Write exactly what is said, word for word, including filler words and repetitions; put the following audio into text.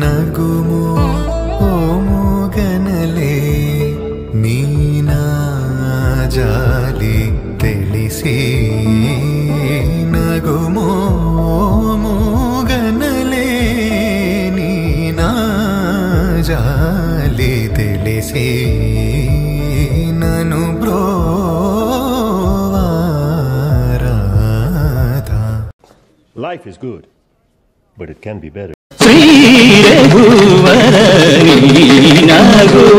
నగుము ఓ మూగనలే నీనా జాలి తెలిసి నగుము మూగనలే నీనా జాలి తెలిసి నను బ్రోవారాధా. Life is good, but it can be better. Shri రఘువర నీ నాగు